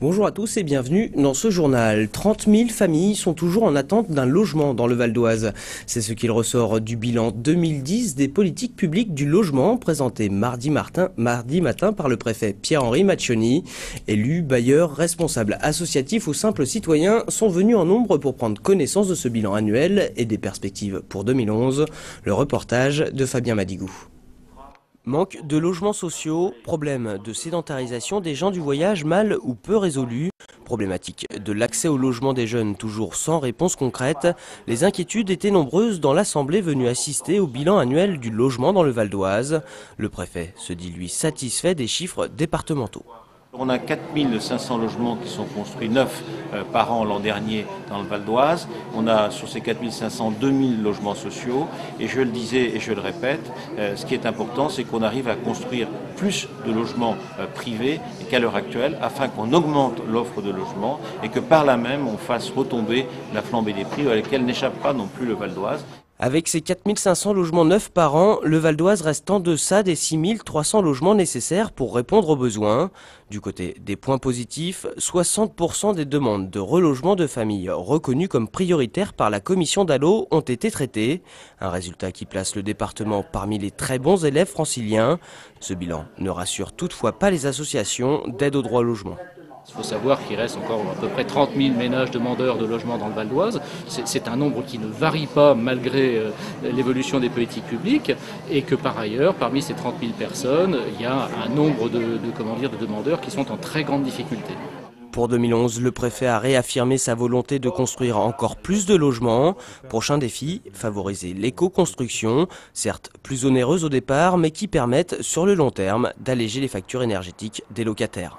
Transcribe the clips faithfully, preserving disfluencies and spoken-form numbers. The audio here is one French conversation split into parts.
Bonjour à tous et bienvenue dans ce journal. trente mille familles sont toujours en attente d'un logement dans le Val d'Oise. C'est ce qu'il ressort du bilan deux mille dix des politiques publiques du logement présenté mardi, Martin, mardi matin par le préfet Pierre-Henri Maccioni. Élus, bailleurs, responsables associatifs ou simples citoyens sont venus en nombre pour prendre connaissance de ce bilan annuel et des perspectives pour deux mille onze. Le reportage de Fabien Madigou. Manque de logements sociaux, problème de sédentarisation des gens du voyage mal ou peu résolu, problématique de l'accès au logement des jeunes toujours sans réponse concrète, les inquiétudes étaient nombreuses dans l'Assemblée venue assister au bilan annuel du logement dans le Val d'Oise. Le préfet se dit lui satisfait des chiffres départementaux. On a quatre mille cinq cents logements qui sont construits neufs euh, par an l'an dernier dans le Val d'Oise. On a sur ces quatre mille cinq cents, deux mille logements sociaux. Et je le disais et je le répète, euh, ce qui est important, c'est qu'on arrive à construire plus de logements euh, privés qu'à l'heure actuelle, afin qu'on augmente l'offre de logements et que par là même on fasse retomber la flambée des prix à laquelle n'échappe pas non plus le Val d'Oise. Avec ses quatre mille cinq cents logements neufs par an, le Val d'Oise reste en deçà des six mille trois cents logements nécessaires pour répondre aux besoins. Du côté des points positifs, soixante pour cent des demandes de relogement de familles reconnues comme prioritaires par la commission d'Allo ont été traitées. Un résultat qui place le département parmi les très bons élèves franciliens. Ce bilan ne rassure toutefois pas les associations d'aide au droit au logement. Il faut savoir qu'il reste encore à peu près trente mille ménages demandeurs de logement dans le Val d'Oise. C'est un nombre qui ne varie pas malgré euh, l'évolution des politiques publiques et que par ailleurs, parmi ces trente mille personnes, il y a un nombre de, de, comment dire, de demandeurs qui sont en très grande difficulté. Pour deux mille onze, le préfet a réaffirmé sa volonté de construire encore plus de logements. Prochain défi, favoriser l'éco-construction, certes plus onéreuse au départ, mais qui permettent sur le long terme d'alléger les factures énergétiques des locataires.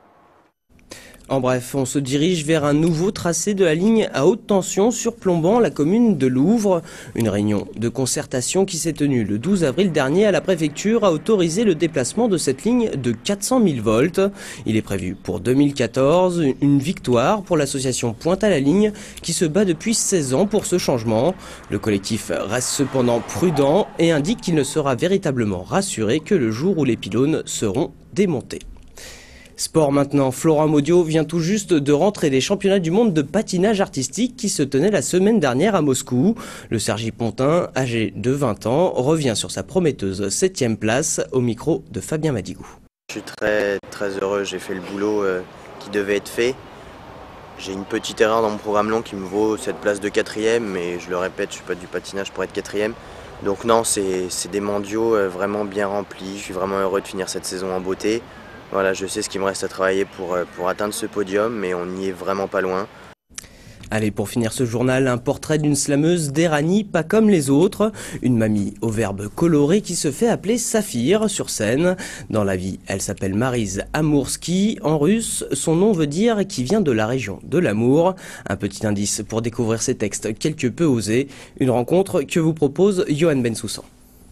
En bref, on se dirige vers un nouveau tracé de la ligne à haute tension surplombant la commune de Louvres. Une réunion de concertation qui s'est tenue le douze avril dernier à la préfecture a autorisé le déplacement de cette ligne de quatre cent mille volts. Il est prévu pour deux mille quatorze une victoire pour l'association Pointe à la Ligne qui se bat depuis seize ans pour ce changement. Le collectif reste cependant prudent et indique qu'il ne sera véritablement rassuré que le jour où les pylônes seront démontés. Sport maintenant, Florent Maudiot vient tout juste de rentrer des championnats du monde de patinage artistique qui se tenaient la semaine dernière à Moscou. Le Cergy-Pontain, âgé de vingt ans, revient sur sa prometteuse septième place au micro de Fabien Madigou. Je suis très très heureux, j'ai fait le boulot euh, qui devait être fait. J'ai une petite erreur dans mon programme long qui me vaut cette place de quatrième, mais je le répète, je ne suis pas du patinage pour être quatrième. Donc non, c'est des mondiaux euh, vraiment bien remplis, je suis vraiment heureux de finir cette saison en beauté. Voilà, je sais ce qu'il me reste à travailler pour, pour atteindre ce podium, mais on n'y est vraiment pas loin. Allez, pour finir ce journal, un portrait d'une slameuse d'Eranie, pas comme les autres. Une mamie au verbe coloré qui se fait appeler Saphir sur scène. Dans la vie, elle s'appelle Maryse Amoursky. En russe, son nom veut dire qui vient de la région de l'amour. Un petit indice pour découvrir ces textes quelque peu osés. Une rencontre que vous propose Johan Bensoussan.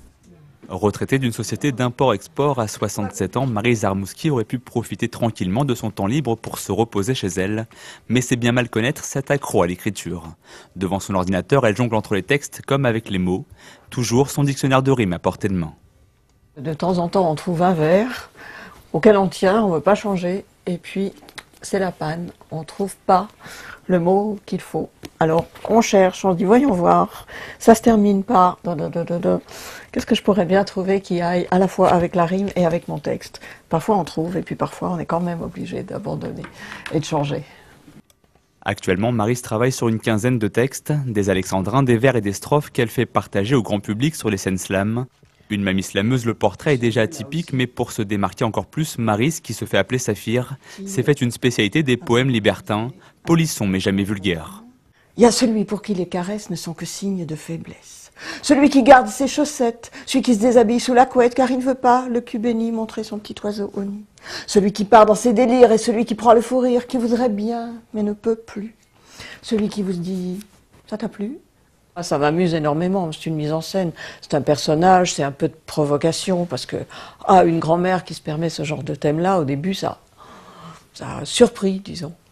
Retraitée d'une société d'import-export à soixante-sept ans, Maryse Amoursky aurait pu profiter tranquillement de son temps libre pour se reposer chez elle. Mais c'est bien mal connaître cet accro à l'écriture. Devant son ordinateur, elle jongle entre les textes comme avec les mots. Toujours son dictionnaire de rimes à portée de main. De temps en temps, on trouve un vers auquel on tient, on ne veut pas changer. Et puis, c'est la panne. On ne trouve pas le mot qu'il faut. Alors, on cherche, on se dit, voyons voir. Ça se termine par... Qu'est-ce que je pourrais bien trouver qui aille à la fois avec la rime et avec mon texte? Parfois on trouve, et puis parfois on est quand même obligé d'abandonner et de changer. Actuellement, Maryse travaille sur une quinzaine de textes, des alexandrins, des vers et des strophes qu'elle fait partager au grand public sur les scènes slam. Une mamie slameuse, le portrait est déjà atypique, mais pour se démarquer encore plus, Maryse, qui se fait appeler Saphir, s'est fait une spécialité des poèmes libertins, polissons mais jamais vulgaires. Il y a celui pour qui les caresses ne sont que signes de faiblesse. Celui qui garde ses chaussettes, celui qui se déshabille sous la couette car il ne veut pas, le cul béni, montrer son petit oiseau au nid. Celui qui part dans ses délires et celui qui prend le fou rire, qui voudrait bien mais ne peut plus. Celui qui vous dit « ça t'a plu ?» Ça m'amuse énormément, c'est une mise en scène, c'est un personnage, c'est un peu de provocation parce que ah, une grand-mère qui se permet ce genre de thème-là, au début ça, ça a surpris, disons.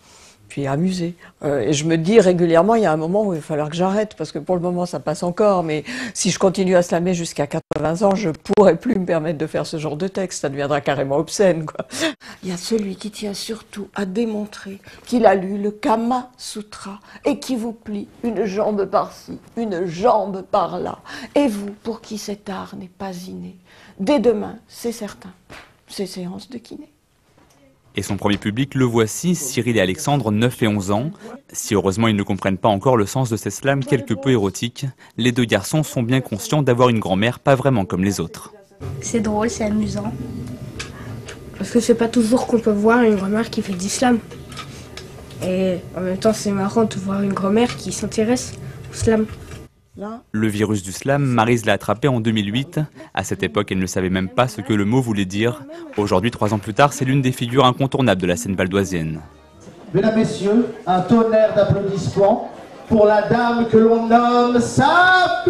puis amuser. Euh, et je me dis régulièrement, il y a un moment où il va falloir que j'arrête, parce que pour le moment ça passe encore, mais si je continue à slammer jusqu'à quatre-vingts ans, je pourrai plus me permettre de faire ce genre de texte, ça deviendra carrément obscène, quoi. Il y a celui qui tient surtout à démontrer qu'il a lu le Kama Sutra et qui vous plie une jambe par-ci, une jambe par-là. Et vous, pour qui cet art n'est pas inné, dès demain, c'est certain, c'est séance de kiné. Et son premier public, le voici, Cyril et Alexandre, neuf et onze ans. Si heureusement ils ne comprennent pas encore le sens de ces slams quelque peu érotiques, les deux garçons sont bien conscients d'avoir une grand-mère pas vraiment comme les autres. C'est drôle, c'est amusant. Parce que c'est pas toujours qu'on peut voir une grand-mère qui fait du slam. Et en même temps, c'est marrant de voir une grand-mère qui s'intéresse au slam. Le virus du slam, Maryse l'a attrapé en deux mille huit. À cette époque, elle ne savait même pas ce que le mot voulait dire. Aujourd'hui, trois ans plus tard, c'est l'une des figures incontournables de la scène valdoisienne. Mesdames, Messieurs, un tonnerre d'applaudissements pour la dame que l'on nomme Saphir.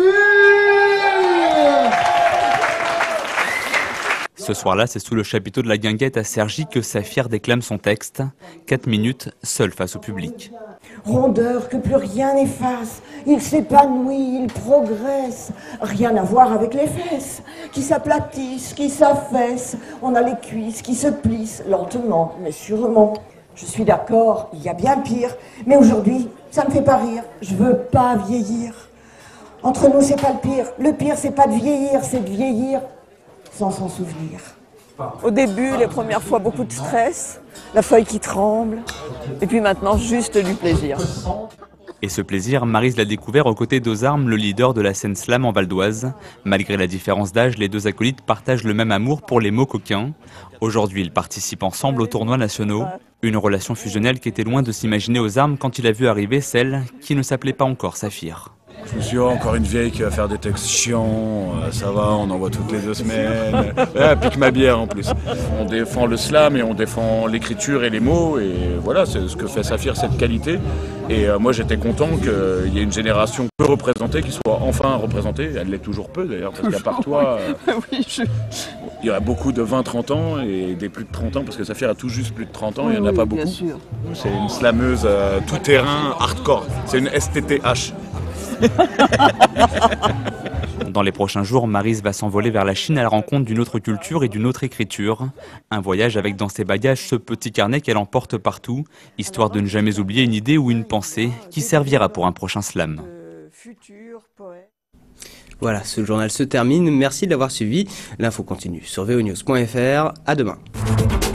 Ce soir-là, c'est sous le chapiteau de la Guinguette à Cergy que Saphir déclame son texte. Quatre minutes, seul face au public. Rondeur que plus rien n'efface, il s'épanouit, il progresse, rien à voir avec les fesses, qui s'aplatissent, qui s'affaissent, on a les cuisses qui se plissent, lentement mais sûrement. Je suis d'accord, il y a bien pire, mais aujourd'hui, ça me fait pas rire, je veux pas vieillir. Entre nous, c'est pas le pire, le pire c'est pas de vieillir, c'est de vieillir sans s'en souvenir. Au début, les premières fois, beaucoup de stress, la feuille qui tremble, et puis maintenant, juste du plaisir. Et ce plaisir, Maryse l'a découvert aux côtés d'Ozarm, le leader de la scène slam en Val d'Oise. Malgré la différence d'âge, les deux acolytes partagent le même amour pour les mots coquins. Aujourd'hui, ils participent ensemble aux tournois nationaux. Une relation fusionnelle qui était loin de s'imaginer Ozarm quand il a vu arriver celle qui ne s'appelait pas encore Saphir. Je me suis dit, oh, encore une vieille qui va faire des textes chiants, euh, ça va, on en voit toutes les deux semaines. Elle pique ma bière en plus. On défend le slam et on défend l'écriture et les mots, et voilà, c'est ce que fait Saphir, cette qualité. Et euh, moi j'étais content qu'il y ait une génération peu représentée, qui soit enfin représentée. Elle l'est toujours peu d'ailleurs, parce qu'à part toi, euh, oui, je... il y a beaucoup de vingt trente ans et des plus de trente ans, parce que Saphir a tout juste plus de trente ans, oui, il n'y en a oui, pas beaucoup. C'est une slameuse euh, tout-terrain, hardcore, c'est une S T T H. Dans les prochains jours, Maryse va s'envoler vers la Chine à la rencontre d'une autre culture et d'une autre écriture. Un voyage avec dans ses bagages ce petit carnet qu'elle emporte partout, histoire de ne jamais oublier une idée ou une pensée qui servira pour un prochain slam. Voilà, ce journal se termine. Merci de l'avoir suivi. L'info continue sur v o news point f r. À demain.